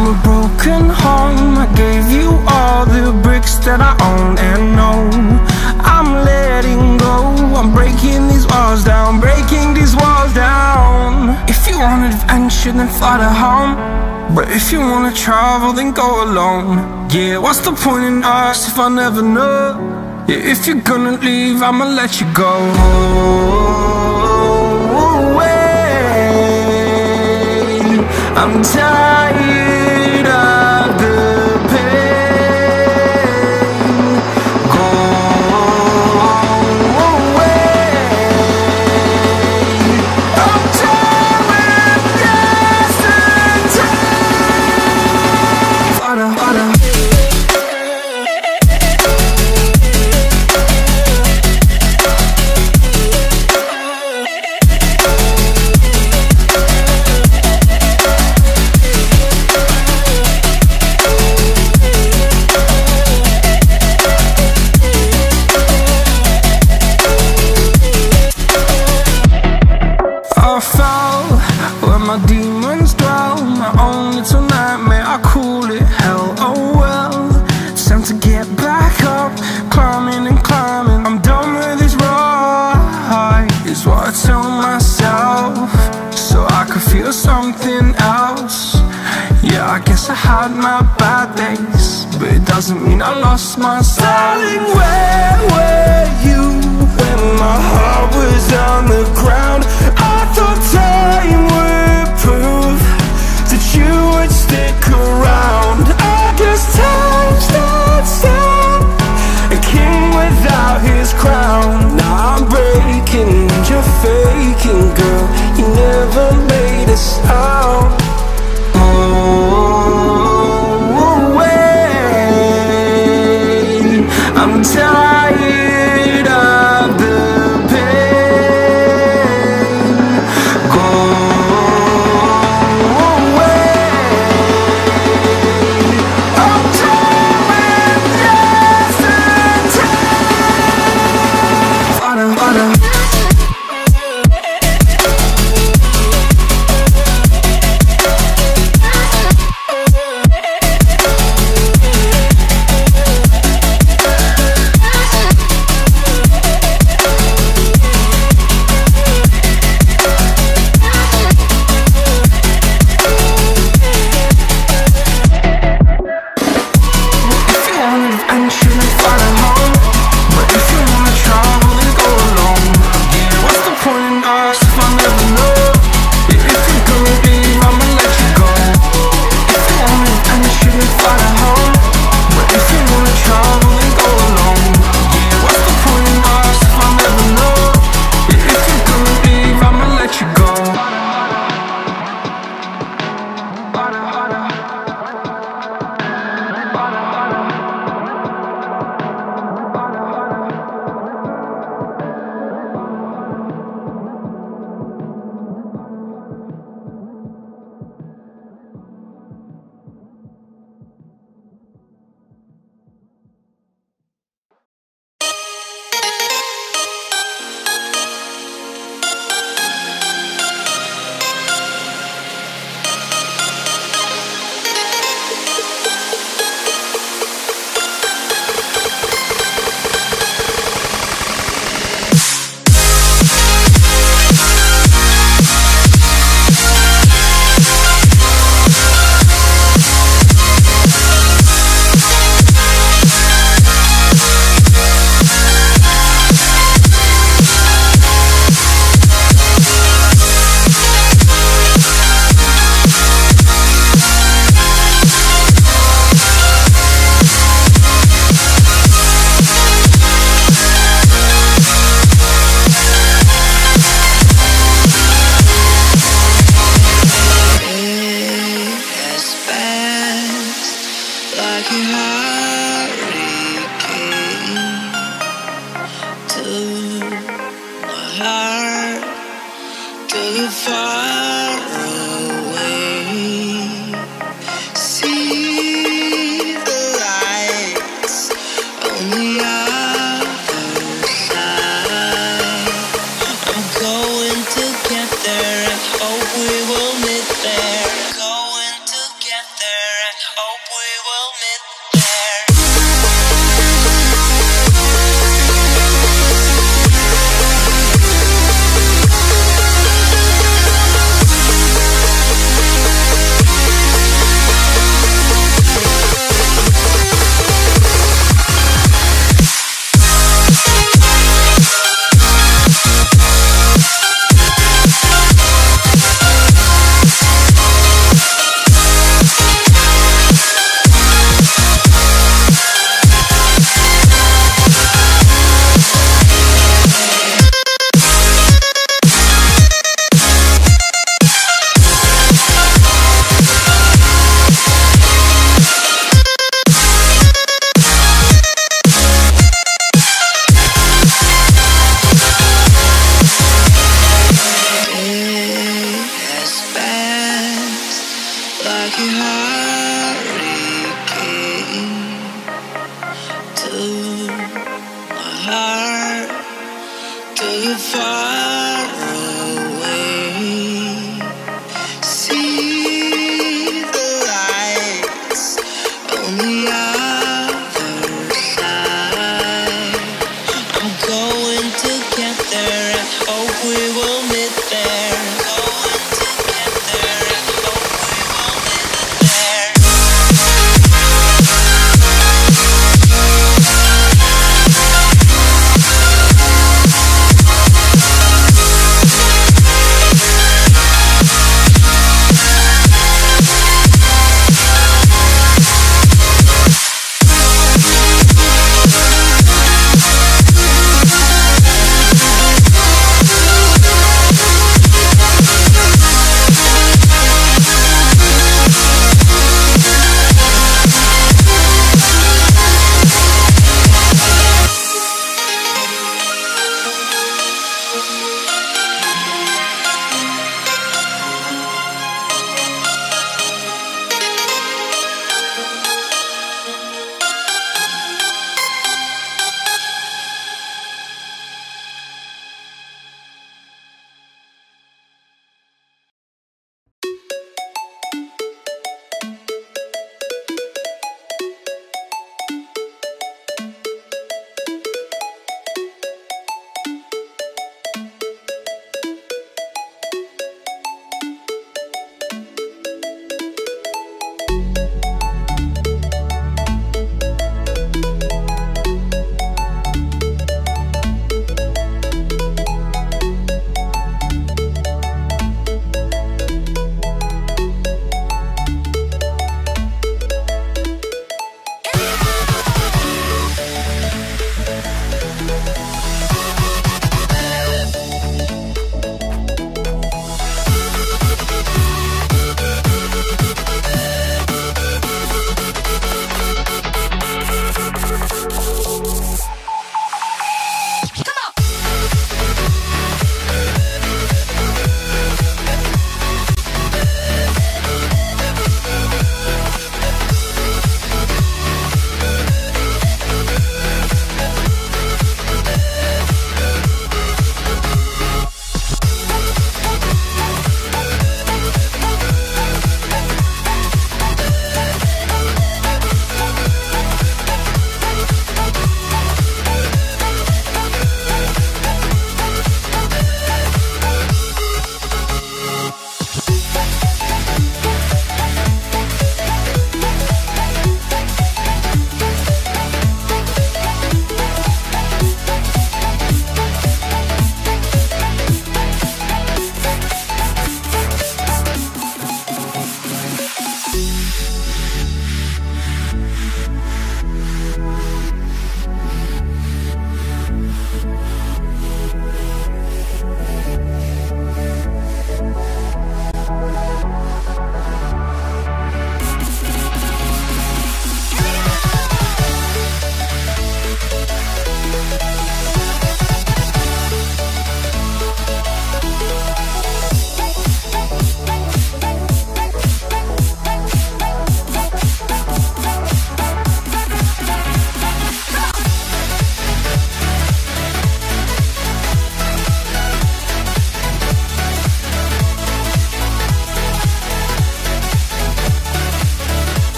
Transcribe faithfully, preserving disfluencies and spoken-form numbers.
I'm a broken home. I gave you all the bricks that I own and know. I'm letting go. I'm breaking these walls down, breaking these walls down. If you want adventure, then fly to home. But if you wanna travel, then go alone. Yeah, what's the point in us if I never know? Yeah, if you're gonna leave, I'ma let you go. I'm tired of the pain. Go away. I'm tired with yesterday. Harder, harder. My demons dwell, my own little nightmare, I call it hell. Oh well, it's time to get back up, climbing and climbing. I'm done with this ride, is what I tell myself, so I could feel something else. Yeah, I guess I had my bad days, but it doesn't mean I lost my style. Darling, where were you when my heart was on the ground? I thought time would prove that you would stick around. I guess time stands still, a king without his crown. Now I'm breaking and you're faking, girl. You never made a sound. Oh, wait, I'm tired of the pain. Go far away. See the lights on the other side. I'm going to get there. I hope we will meet there. Going to get there. my heart. Do you fall?